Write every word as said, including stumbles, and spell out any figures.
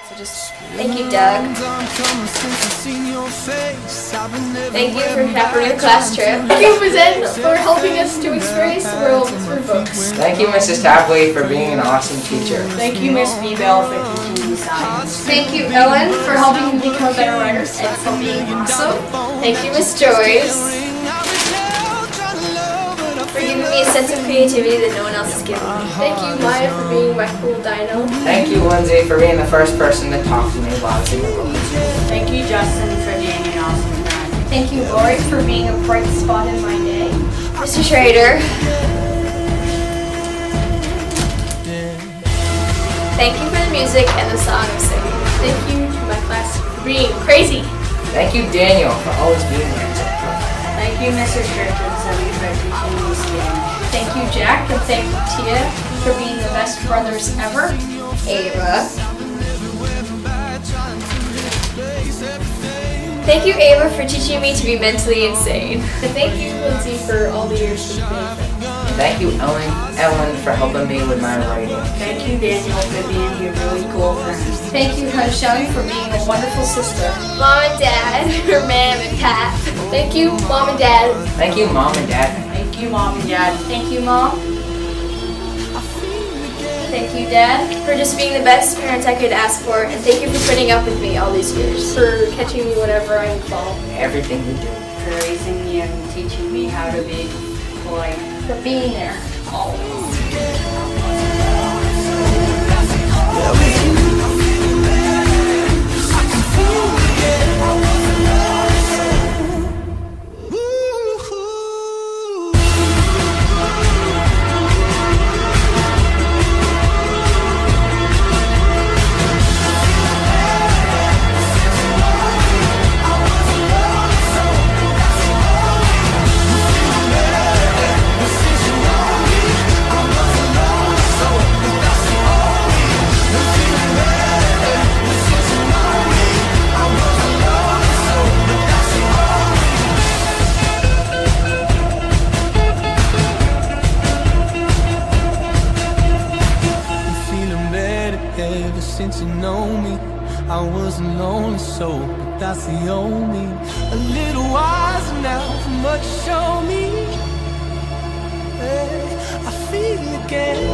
So just thank you, Doug. Thank you for chaperoning the class trip. Thank you, Miz Ed, for helping us to experience the world through books. Thank you, Missus Tapley, for being an awesome teacher. Thank you, Miss Bebel, for teaching me science. Thank you, Ellen, for helping me become a better writer and for being awesome. Thank you, Miss Joyce, for giving me a sense of creativity that no one else has given me. Thank you, Maya, for being my cool dino. Thank you, Lindsay, for being the first person to talk to me while I was in the book. Thank you, Justin, for being an awesome friend. Thank you, Lori, for being a bright spot in my day. Mister Schrader, thank you for the music and the song I'm singing. Thank you to my class for being crazy. Thank you, Daniel, for always being there. Thank you, Missus Richardson, for teaching me skiing. Thank you, Jack, and thank you, Tia, for being the best brothers ever. Ava. Thank you, Ava, for teaching me to be mentally insane. And thank you, Lindsay, for all the years we've been friends. Thank you, Ellen, Ellen, for helping me with my writing. Thank you, Daniel, for being a really cool friend. Thank you, Hanshawi, for being a wonderful sister. Mom and Dad, or Mom and Pap. Thank you, Mom and Dad. Thank you, Mom and Dad. Thank you, Mom and Dad. Thank you, Mom. Thank you, Dad, for just being the best parents I could ask for, and thank you for putting up with me all these years. For catching me whenever I fall. Everything you do. For raising me and teaching me how to be polite. For being there, always. Ever since you know me, I was a lonely soul, but that's the only. A little wiser now from what you show me. Hey, I feel again.